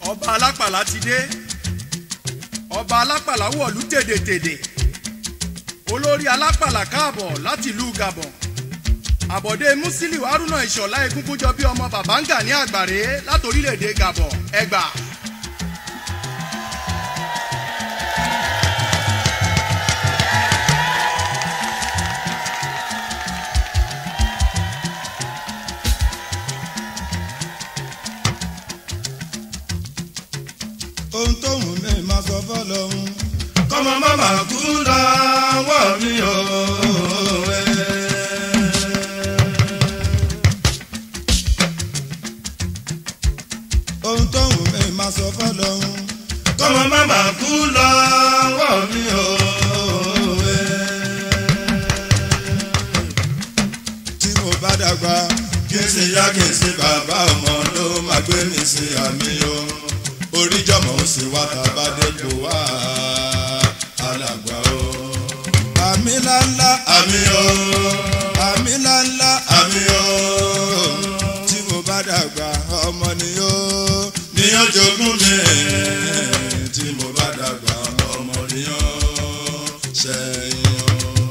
ọba alápàlà ti dé ọba alápàlà wọ̀lú tèdètèdè olórí alápàlà káàbọ̀ láti ìlú Gabon àbọ̀dé Musiliu Haruna Ìṣọ̀lá Egúngúnjọ bí ọmọ Bàbáńgà ní Àgbàré láti orílẹ̀-èdè Gabon ẹgbà. ohun tó wù mí máa sọ fọ́lọ́hún kọ́mọ mọ́mà kú lọ́wọ́ mi o. ohun tó wù mí máa sọ fọ́lọ́hún kọ́mọ mọ́mà kú lọ́wọ́ mi o. tí mo bá dàgbà kí n sì yá kí n sì bàbá ọmọ ló máa gbé mi sí àmì o. oríjọmọ ó sì wá tàbádé kò wá alàgbà o. àmì ńláńlá àmì o. àmì ńláńlá àmì o. tí mo bá dàgbà ọmọ ni ó ní ó jogún mi. tí mo bá dàgbà ọmọ ni ó ṣẹ̀yìn o.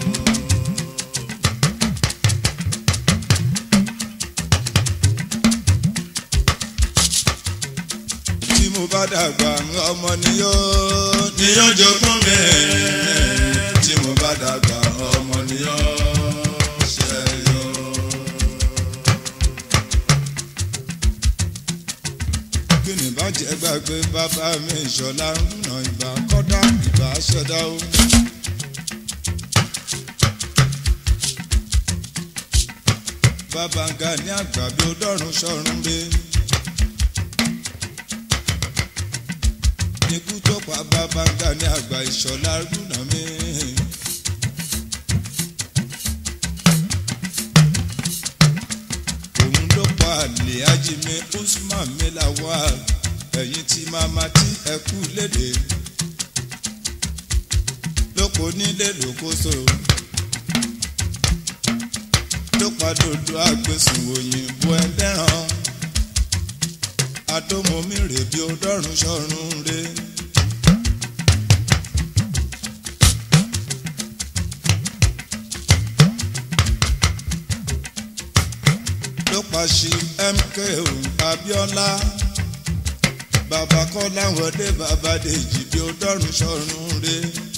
mo bá dàgbà ọmọ ni yóò jogún mi. tí mo bá dàgbà ọmọ ni yóò ṣẹ̀yọ. kí ni bàjẹ́ gbàgbé bàbá mi Ìṣọ̀lá Haruna ìgbà kọ́dá ìgbà ṣẹ̀dá o. Bàbáńgà ní àgbà bí ó dọ́run sọ́run dé. ikú tó pa Bàbáńgà ní àgbà Ìṣọ̀lá Haruna mi. òun ló pa àlè ajímẹ Usman mi Lawal ẹ̀yìn tí màmá tí ẹ kú léde. lóko nílé lókòso ló pa dòdò àgbẹ̀sùn òyìnbó ẹlẹ́ràn. Adómomi rè bí ó dọ́run sọ́run rè. ló pa sí MKO Abíọ́lá. bàbá Kọ́lá wọlé bàbá Dèjì bí ó dọ́run sọ́run rè.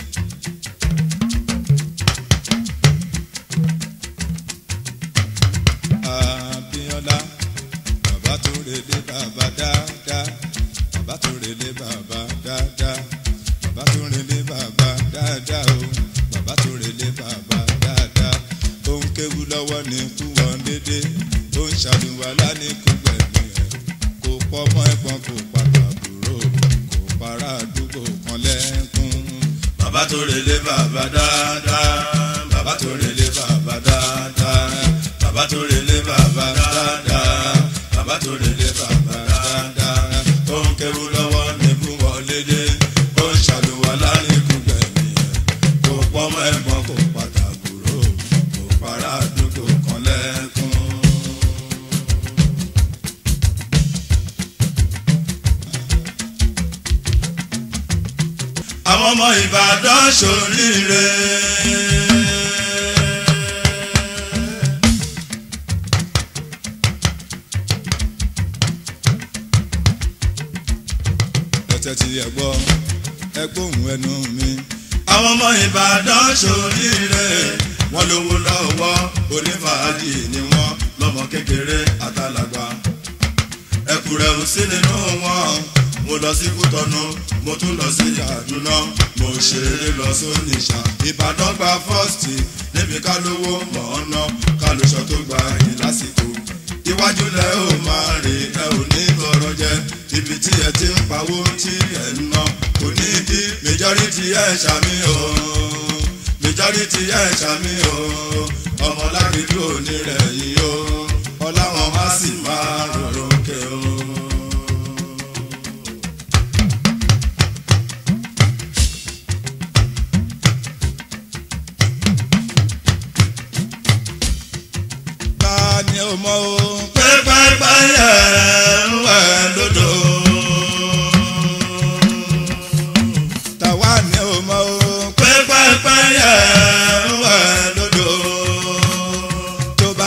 Abíọ́lá bàbá tó relé bàbá dáadáa. bàbá tó relé bàbá dáadáa. bàbá tó relé bàbá dáadáa o. bàbá tó relé bàbá dáadáa. ó ń kéwu lọ́wọ́ ní kú wọn dédé. ó ń ṣàlùwàlá ní kú gbẹ̀mí ẹ̀. kò pọ̀ mọ́ ẹ̀gbọ́n kò padà búrò. kò para àdúgbò kan lẹ́kún. bàbá tó relé bàbá dáadáa. bàbá tó relé bàbá dáadáa. bàbá tó relé bàbá dáadáa. bàbá tó relé bàbá dáadáa. ó ń kéwu lọ́wọ́ ní kú wọlé dé. ó ń ṣàlùwàlá ní kú gbẹ̀mí ẹ̀. kò pọ̀ mọ́ ẹ̀gbọ́n kò padà búrò. kò para àdúgbò kan lẹ́kún. àwọn ọmọ Ìbàdàn ṣoríire. ẹ̀tẹ̀ tí ẹ gbọ́ ẹ gbóhùn ẹnu mi. àwọn ọmọ Ìbàdàn ṣoríire. wọ́n lówó lọ́wọ́ onífàájì ni wọ́n lọ́mọ kékeré àtàlàgbà. ẹ̀kúrẹ́ ò sí nínú wọn. mo lọ sí Kútọ́nù mo tún lọ sí Kaduna. mo ṣeré lọ sóníṣà. Ìbàdàn gba fọ́ọ̀sì níbi ká lówó mọ̀ ọ́n ná. ká lóṣọ tó gba yìí lásìkò. iwájú lẹ ò máa rè ẹ ò ní bọ̀rọ̀ jẹ. ibi tí ẹ ti ń pawó tí ẹ ń ná. kò ní ìdí majority ẹ ṣàmì o. majority ẹ ṣàmì o. ọmọ lágbègbè òní rẹ̀ yìí o. ọláwọn á sì máa rọrùn kẹ o. ni o mọ o. pẹ́pẹ́pẹ́ yẹ ń wẹ̀ lódò.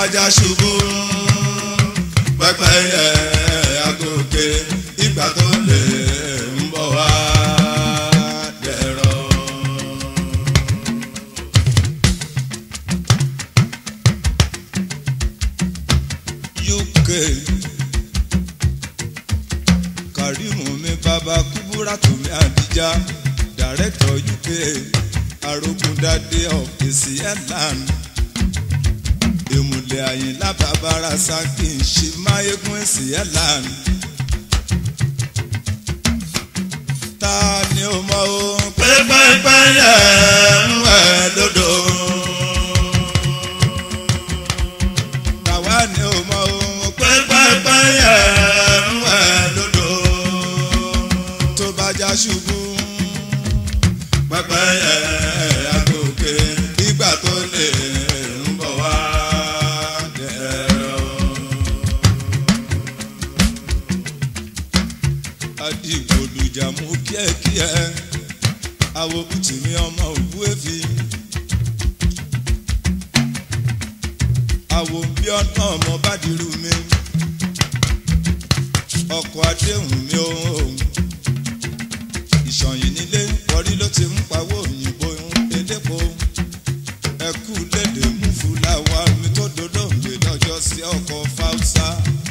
já ṣubú pẹ́pẹ́yẹ agòkè ìgbà tó lè ń bọ̀ wá dẹ̀rọ̀. UK Karimu mi bàbá Kubura Tumi Adija Director UK Arogundade of ACLand Ìmùlẹ̀ Àyìnlá Bàbára Sákì ṣe máyégún ACLand. Ta ni ó mọ̀ o pẹ́pẹ́pẹ́yẹ ń wẹ̀ lódò. Tàwa ni ó mọ̀ o pẹ́pẹ́pẹ́yẹ ń wẹ̀ lódò. Tó bá já ṣubú pẹ́pẹ́yẹ agòkè ìgbà tó lè ń bọ̀ wá dẹ̀rọ̀. Adigbolujà mú kíẹ̀kíẹ̀ àwo Kùtìmí ọmọ òkú èfi. Àwo bí ọ̀nà ọmọ Bádìrú mi ọkọ̀ Adéhùn mi òun. Ìṣọ̀yìn nílé wọrí ló ti ń pawó òyìnbó elépo. Ẹkú lédè mú fúláwá mi tó dolóògbé lọ́jọ́ sí ọkọ̀ Fáúsá.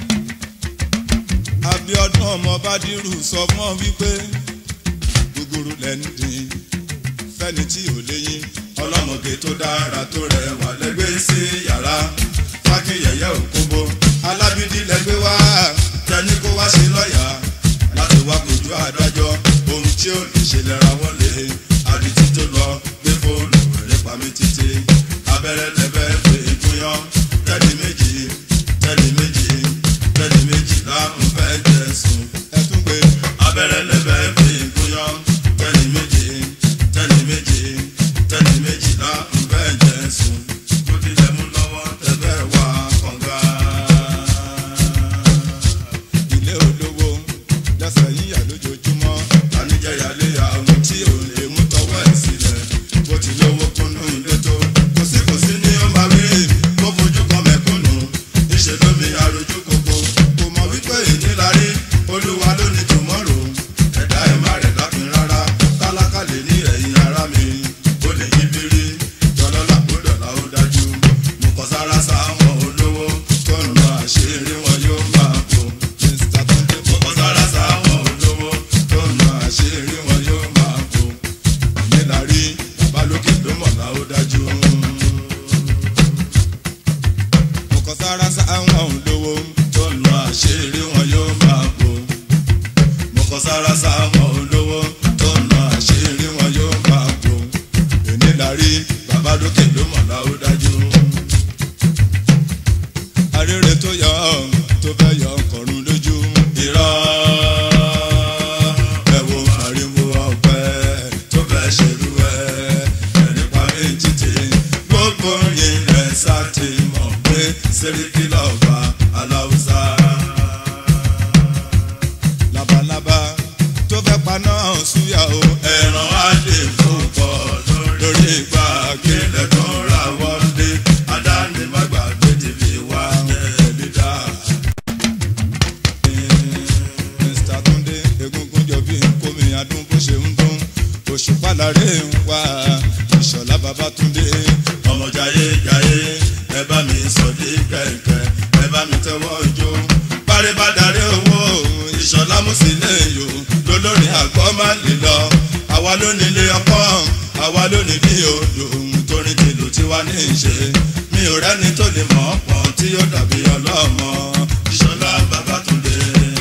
Abíọ́dún ọmọ Bádìrú sọ mọ́ wípé gúgúrú lẹ́nu dín fẹ́ni tí ò léyìn. Ọlọ́mọge tó dára tó rẹwà lẹ́gbẹ́ sí yàrá fákínyẹ̀yẹ́ òkúbo. Alábídí lẹ́gbẹ́ wá tẹni kó wá ṣe lọ́yà láti wá kojú adájọ́. Ohun tí ó lè ṣe lẹ́ra wọlé àdìtí tó lọ gbé fóònù rẹ̀ pa mí títí. Abẹ́rẹ́ lẹ́bẹ̀ pé ìgúnyán tẹ́lí méjì tẹ́lí méjì tẹ́lí méjì láàmú fẹ́ jẹ sùn. Ẹ tún gbé abẹ́rẹ́ lẹ́bẹ̀ pé ìgúnyán tẹ́lí méjì tẹ́lí méjì tẹ́lí méjì láàmú fẹ́ jẹ sùn. Kó tilẹ̀ mú lọ́wọ́ tẹ́fẹ́ wá kànga. Ilé olówó lẹ́sẹ̀ yíyà lójoojúmọ́. Àníjẹ̀yàlé àwọn tí ò lè mú tọwọ́ ẹ̀ sílẹ̀. Bó ti lówó kúnnú ilé tó kò sí ní ó máa wí. Kó fojú kan mẹ̀kúnnù níṣẹ́ lómi àròjù kòkó. Kò mọ̀ wípé ìnílárí Olúwa ló ní tòmọ́rò. Ẹ̀dá ẹ̀ má rẹ̀ lápin rárá. Tálákà lè ní ẹ̀yìn ara mi. Ó lè yí bírí dọ́lọ́lá kó dọ̀là ó dájú. Mo kọ sára sáwọn olówó tó ń lọ àṣírí wọn yóò máa bò. Mo kọ sára sáwọn olówó tó ń lọ àṣírí wọn yóò máa bò. Ìnílárí bàbá lókè ló mọ̀lá ó dájú. Mo kọ sára sáwọn olówó tó ń lọ àṣírí wọn yóò máa bò. Mo kọ sára sáwọn olówó tó ń lọ àṣírí wọn yóò máa bò. Ìnílárí bàbá lókè ló mọ̀lá ó dájú. Arére tó yọ tó fẹ́ yọ ọkọ̀run lójú. Irọ́ ẹ wo ariwo ọ̀pẹ tó fẹ́ ṣerú ẹ ẹni pa mí títì. Gbogbo yín rẹ̀ sá ti mọ̀ pé Sẹ́ríkì lọ́ba Aláùsá. Labalábá tó fẹ́ paná súyà o. Ẹ̀ràn á lè fún bọ̀ lórí ìgbà kílẹ̀ tó ra wọlé. Adáni má gbàgbé tìbí wá ẹ̀ẹ́dídá. Mr. Túndé egungun jọ bí kómi adún bó ṣe ń dún. Òṣùpá láre ń wá Ìṣọ̀lá Babátúndé. Ọmọ jayé jayé ẹ bá mi sọ̀dí kẹ̀kẹ́ ẹ bá mi tẹ́wọ́ jó. Báré bá darí owó Ìṣọ̀lá Músílẹ̀ yò lólórin àgbọ̀ má lè lọ. Àwa ló nílé ọpọ́ àwa ló ní bí odò torí tìlù tiwa ní í ṣe. Mi ò rẹ́ni tó lè mọ̀ ọ́ pọ̀ tí yóò dàbí ọlọ́mọ Ìṣọ̀lá Babátúndé.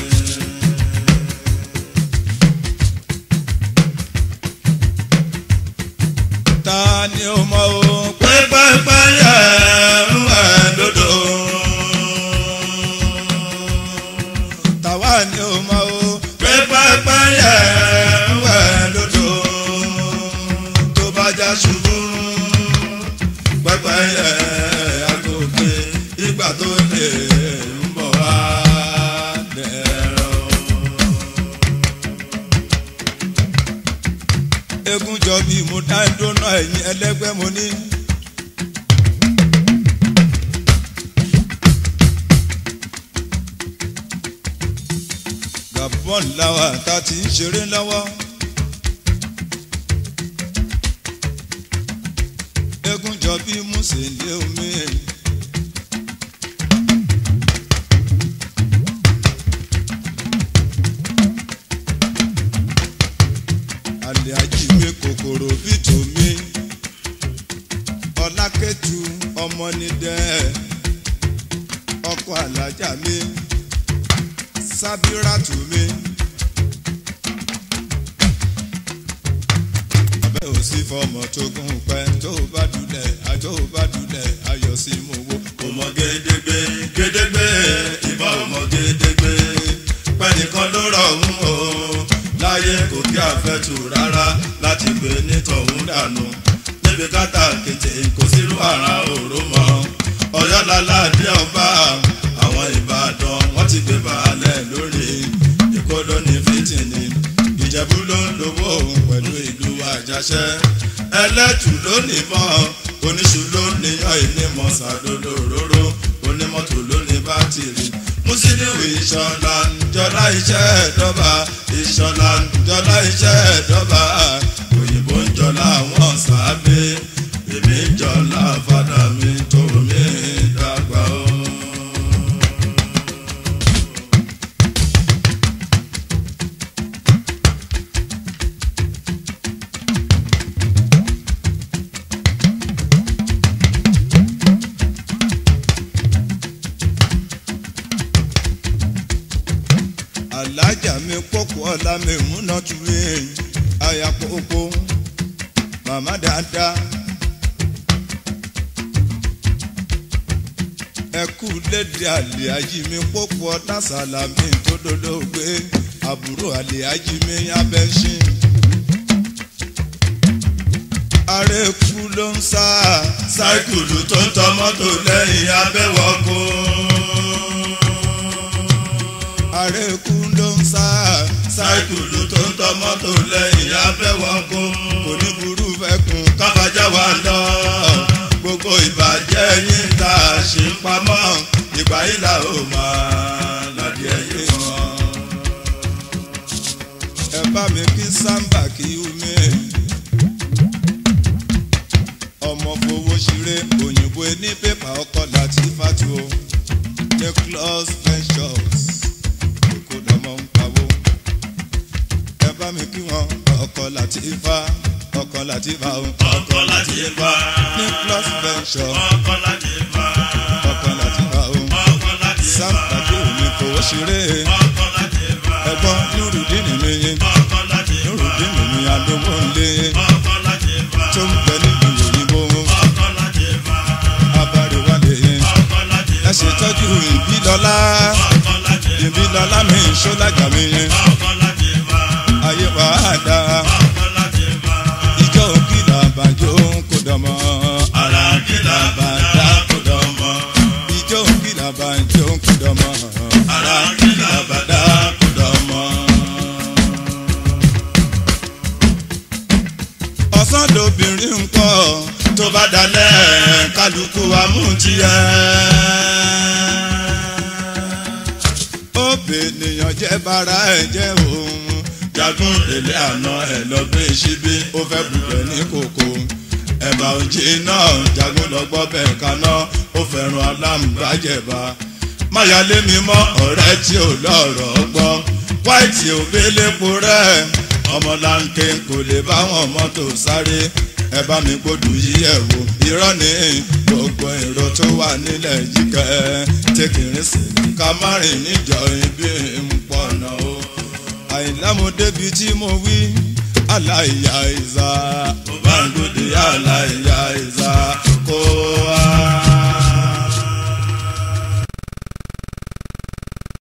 Ta ni ó mọ̀ o pẹ́pẹ́pẹ́yẹ ń wẹ̀ lódò. Tàwa ni ó mọ̀ o pẹ́pẹ́pẹ́yẹ ń wẹ̀ lódò. Tó bá já ṣubú pẹ́pẹ́yẹ agòkè ìgbà tó lè ń wọ́n láwa tá ti ń ṣeré lọ́wọ́. eégún jọ bí Músìlẹ̀ omi. àlè ajímí kòkòrò bí tòmí. ọlákẹ́tù ọmọ nídẹ́ ọkọ alájà mi sábíràtù mi. abẹ́ ò sí fọmọ tó gún pẹ́ tó bá dulẹ̀ àjọ bá dulẹ̀ ayọ̀ sí mú wo. ọmọ gédégbé gédégbé ìbá ọmọ gédégbé pẹ́nìkan ló rọ̀ ń o láyé kò kí àfẹ́tù rárá láti gbé nítọ̀hún dànù níbi kátà kété kò sírú àrà òró mọ́ Ọ̀yọ́ lálàdé ọba àwọn Ìbàdàn wọ́n ti gbé baálẹ̀ lórí ìkóló ní fìtìní Ìjẹ̀bú ló ń lówó pẹ̀lú ìlú Àjàṣẹ́ ẹlẹ́tù ló ní mọ́ oníṣu ló níyàn ìnímọ̀ sàdódò róró onímọ́tò ló ní bátìrì Musiliu Ìṣọ̀lá jọlá iṣẹ́ ẹ̀dọ́ba Ìṣọ̀lá jọlá iṣẹ́ ẹ̀dọ́ba òyìnbó ń jọlá àwọn sábẹ́ èmi ń jọlá fada mi tó mi dàgbà o. alájà mi kókó ọ̀la mi múná tuwé àyà kókó màmá dáadáa ẹkú lédè àlè ají mi kókó ọ̀tá sàlámì tó dolóògbé àbúrò àlè ají mi abẹ́sìn àrèkú ló ń sá sáìkùlù tó ń tọ mọ́tò lẹ́yìn abẹ́wọ̀kó. àrèkú ló ń sá sáìkùlù tó ń tọ mọ́tò lẹ́yìn abẹ́wọ̀kó. kò ní burú fẹ́kùn káfájá wa lọ gbogbo ìbàjẹ́ yín tá a ṣe ń pamọ́ ìgbà yìí là ó máa ládìí ẹ̀yìn wọn. ẹ bá mi kí sámbà kí umi ọmọ fowó ṣeré òyìnbó ní pépà ọkọ láti fàtó Nicholas Ventures kò dánmọ́ ń pawó ẹ bá mi kí wọn ọkọ láti fa ọkọ láti fa o. ọkọ láti fa Nicholas Ventures ọkọ láti fa ọkọ láti fa o. ọkọ láti fa sámbà kí omi fowó ṣeré ọkọ láti fa ẹ̀gbọ́n Nurudeen mi ọkọ láti fa Nurudeen mi adówó ńlé ọkọ láti fa tó ń bẹ nílùú òyìnbó ọkọ láti fa abáríwálé ọkọ láti fa ẹ ṣètọ́jú Ìbílọ́lá ọkọ láti fa Ìbílọ́lá mi ṣọ́lájà mi ọkọ láti fa ayé wa dá ọkọ láti fa ìjọ kìlà bàjọ́ kò dọ̀mọ́ ara kìlà bàdá kò dọ̀mọ́ ìjọ kìlà bàjọ́ kò dọ̀mọ́ ara kìlà bàdá kò dọ̀mọ́. ọ̀sán lobìnrin ń kọ́ tó bá dalẹ̀ kálukú amúntiyẹ. ó bènìyàn jẹ́ bara ẹ̀ jẹ́ òun jagun lèlé àná ẹ̀ lọ gbé síbí ó fẹ́ bùbẹ̀ ní kòkó ẹ̀bà òjì náà jagun lọ gbọ́ bẹ́ẹ̀ kaná ó fẹ́ràn aláǹbájẹ̀bá. máyálé mi mọ́ ọ̀rẹ́ tí ò lọ́rọ̀ gbọ́ wáìtì òbélépo rẹ̀ ọmọlanke kò lè bá wọn mọ́tò sáré ẹ bá mi gbódù yí ẹ̀ wò irọ́ ní gbogbo èrò tó wà nílẹ̀ yìí kẹ́ tẹkìrín sí ká má rìn níjọ ibi ń pọ̀nà o. Àyìnlá mo débi tí mo wí aláìyá ìzà mo bá ń gbòde aláìyá ìzà kó